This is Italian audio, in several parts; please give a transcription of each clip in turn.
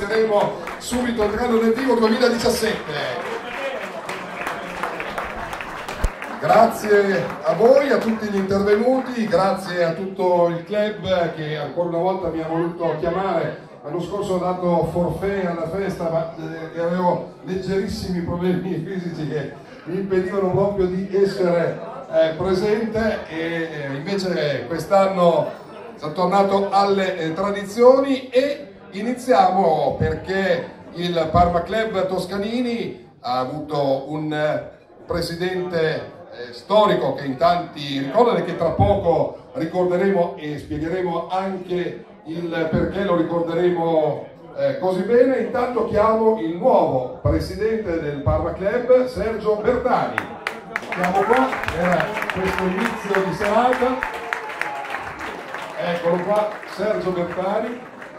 Inizieremo subito entrando nel vivo 2017. Grazie a voi, a tutti gli intervenuti, grazie a tutto il club che ancora una volta mi ha voluto chiamare. L'anno scorso ho dato forfait alla festa, ma avevo leggerissimi problemi fisici che mi impedivano proprio di essere presente, e invece quest'anno sono tornato alle tradizioni e iniziamo perché il Parma Club Toscanini ha avuto un presidente storico che in tanti ricordano e che tra poco ricorderemo e spiegheremo anche il perché lo ricorderemo così bene. Intanto chiamo il nuovo presidente del Parma Club, Sergio Bertani. Chiamo qua per questo inizio di serata. Eccolo qua, Sergio Bertani,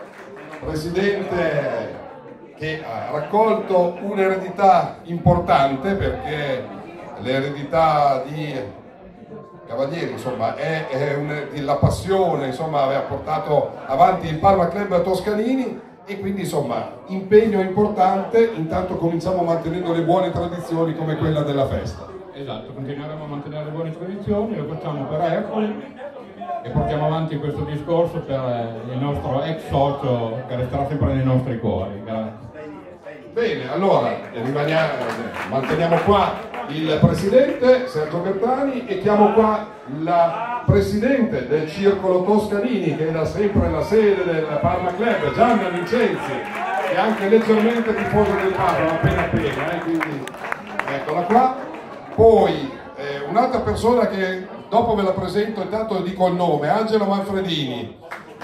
presidente che ha raccolto un'eredità importante, perché l'eredità di Cavalieri, insomma, è la passione, insomma, aveva portato avanti il Parma Club Toscanini e quindi, insomma, impegno importante. Intanto cominciamo mantenendo le buone tradizioni come quella della festa. Esatto, continueremo a mantenere le buone tradizioni, lo facciamo per Ercole e portiamo avanti questo discorso per il nostro ex socio che resterà sempre nei nostri cuori. Grazie. Bene, allora manteniamo qua il presidente Sergio Bertani e chiamo qua la presidente del Circolo Toscanini, che è da sempre la sede del Parma Club, Gianna Vincenzi, che è anche leggermente tifosa del Parma, appena quindi eccola qua. Poi un'altra persona che dopo ve la presento, intanto dico il nome, Angelo Manfredini,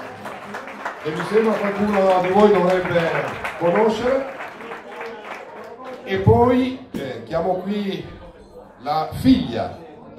che mi sembra qualcuno di voi dovrebbe conoscere. E poi chiamo qui la figlia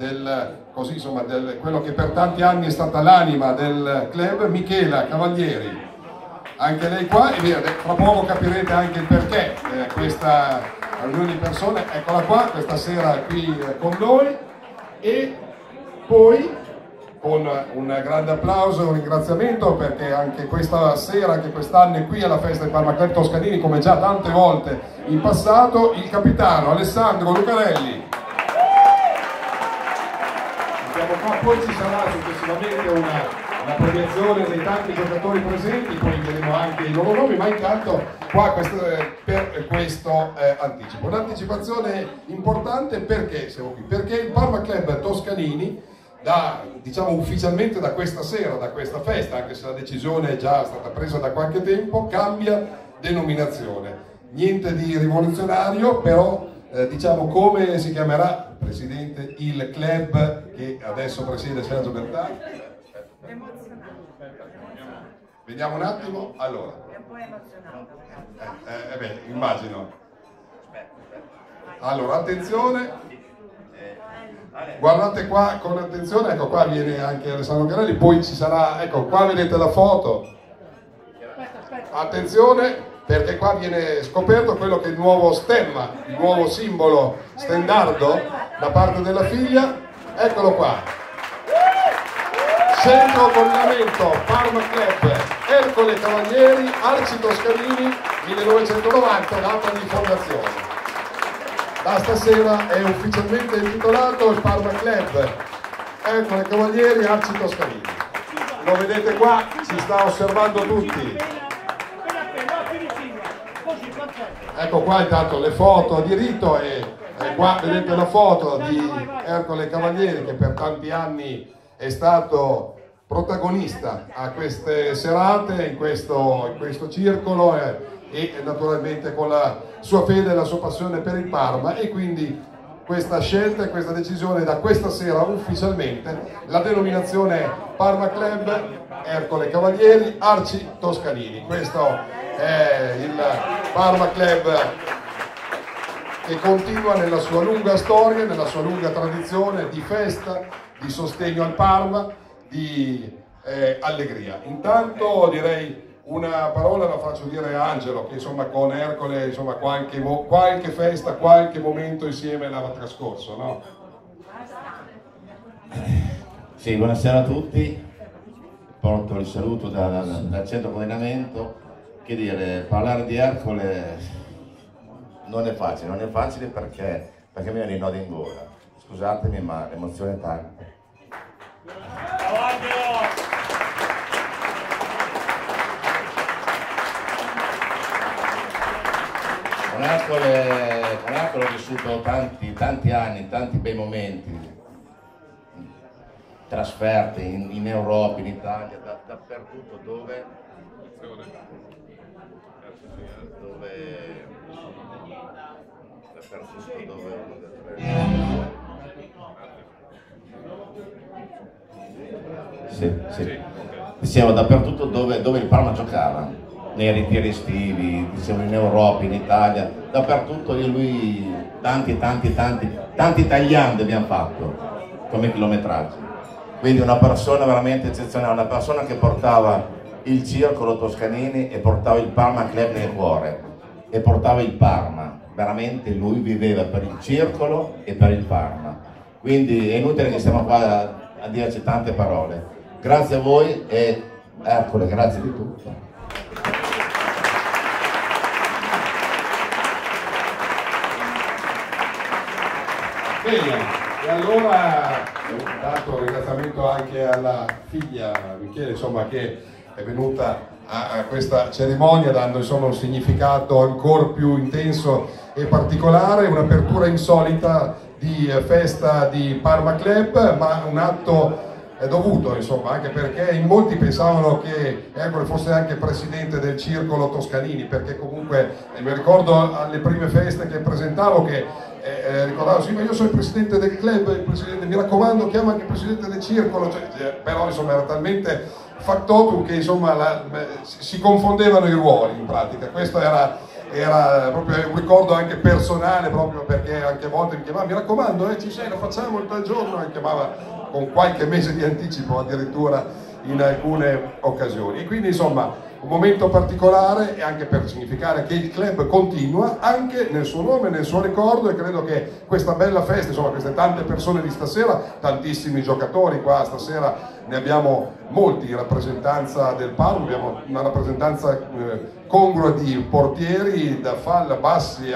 quello che per tanti anni è stata l'anima del club, Michela Cavalieri, anche lei qua, e tra poco capirete anche il perché questa riunione di persone. Eccola qua, questa sera qui con noi. E poi con un grande applauso e un ringraziamento, perché anche questa sera, anche quest'anno è qui alla festa del Parma Club Toscanini, come già tante volte in passato, il capitano Alessandro Lucarelli. Andiamo qua, poi ci sarà successivamente una premiazione dei tanti giocatori presenti, poi vedremo anche i loro nomi, ma intanto qua per questo anticipo. Un'anticipazione importante perché siamo qui? Perché il Parma Club Toscanini, diciamo ufficialmente da questa sera, da questa festa, anche se la decisione è già stata presa da qualche tempo, cambia denominazione. Niente di rivoluzionario, però diciamo come si chiamerà, presidente, il club che adesso presiede Sergio Bertani? Vediamo un attimo. Allora, è un po' emozionato. immagino. Allora, attenzione. Guardate qua con attenzione, ecco qua viene anche Alessandro Carelli, poi ci sarà, ecco qua vedete la foto. Attenzione, perché qua viene scoperto quello che è il nuovo stemma, il nuovo simbolo stendardo da parte della figlia. Eccolo qua. Centro coordinamento Parma Club Ercole Cavalieri, Arci Toscanini, 1990, data di fondazione. Da stasera è ufficialmente intitolato il Parma Club Ercole Cavalieri, Arci Toscanini. Lo vedete qua, si sta osservando tutti. Ecco qua intanto le foto di rito e qua vedete la foto di Ercole Cavalieri, che per tanti anni è stato protagonista a queste serate, in questo circolo e naturalmente con la sua fede e la sua passione per il Parma, e quindi questa scelta e questa decisione da questa sera ufficialmente la denominazione Parma Club Ercole Cavalieri Arci Toscanini. Questo è il Parma Club che continua nella sua lunga storia, nella sua lunga tradizione di festa, di sostegno al Parma, di allegria. Intanto direi una parola la faccio dire a Angelo, che insomma con Ercole insomma qualche festa, qualche momento insieme l'aveva trascorso, no? Sì, buonasera a tutti, porto il saluto dal centro coordinamento che dire, parlare di Ercole non è facile perché mi viene i nodi in gola. Scusatemi, ma l'emozione è tanta. Con Ercole ho vissuto tanti anni, tanti bei momenti, trasferte in Europa, in Italia, dappertutto dove sì. Siamo dappertutto dove il Parma giocava, nei ritiri estivi, siamo in Europa, in Italia, dappertutto. Io e lui tanti tagliandi abbiamo fatto come chilometraggi. Quindi una persona veramente eccezionale, una persona che portava il circolo Toscanini e portava il Parma Club nel cuore e portava il Parma. Veramente lui viveva per il circolo e per il Parma. Quindi è inutile che stiamo qua a dirci tante parole. Grazie a voi e Ercole, grazie di tutto. Bene. E allora tanto un ringraziamento anche alla figlia Michele, insomma, che è venuta a questa cerimonia dando, insomma, un significato ancora più intenso e particolare, un'apertura insolita di festa di Parma Club, ma un atto dovuto, insomma, anche perché in molti pensavano che Ercole fosse anche presidente del circolo Toscanini, perché comunque mi ricordo alle prime feste che presentavo che ricordavo, sì, ma io sono il presidente del club, il presidente, mi raccomando, chiama anche il presidente del circolo, però insomma era talmente factotum che insomma si confondevano i ruoli in pratica. Questo era proprio un ricordo anche personale, proprio perché anche a volte mi chiamava, mi raccomando, ci sei, lo facciamo il tal giorno, mi chiamava con qualche mese di anticipo addirittura in alcune occasioni. E quindi insomma un momento particolare e anche per significare che il club continua anche nel suo nome, nel suo ricordo, e credo che questa bella festa, insomma queste tante persone di stasera, tantissimi giocatori qua stasera, ne abbiamo molti in rappresentanza del Parma, abbiamo una rappresentanza congrua di portieri, da Falla, Bassi,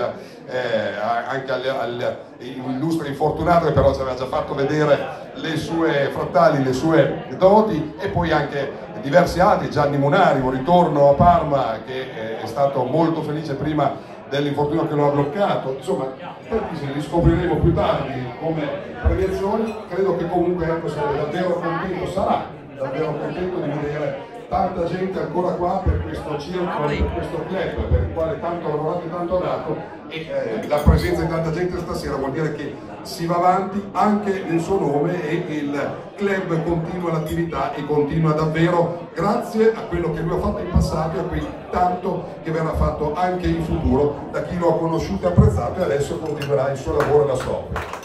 anche all'illustre infortunato che però ci aveva già fatto vedere le sue frattali, le sue doti, e poi anche diversi altri, Gianni Munari, un ritorno a Parma che è stato molto felice prima dell'infortunio che lo ha bloccato, insomma tantissimi li scopriremo più tardi come premiazioni. Credo che comunque ecco, sarà davvero contento, sarà davvero contento di vedere tanta gente ancora qua per questo circolo, per questo club per il quale tanto ha lavorato e tanto ha dato, e la presenza di tanta gente stasera vuol dire che si va avanti anche nel suo nome e il club continua l'attività e continua davvero grazie a quello che lui ha fatto in passato e a quel tanto che verrà fatto anche in futuro da chi lo ha conosciuto e apprezzato, e adesso continuerà il suo lavoro e la sua opera.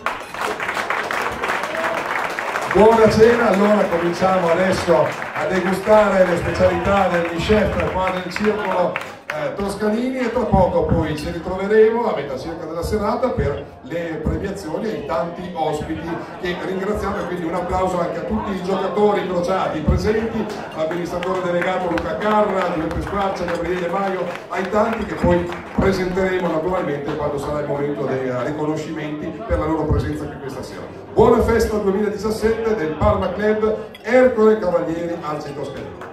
Buona cena, allora cominciamo adesso a degustare le specialità degli chef qua del circolo Toscanini, e tra poco poi ci ritroveremo a metà circa della serata per le premiazioni e i tanti ospiti che ringraziamo, e quindi un applauso anche a tutti i giocatori crociati presenti, l'amministratore delegato Luca Carra, Giuseppe Squarcia, Gabriele Maio, ai tanti che poi presenteremo naturalmente quando sarà il momento dei riconoscimenti per la loro presenza qui questa sera. Buona festa 2017 del Parma Club Ercole Cavalieri Alci Toscanini.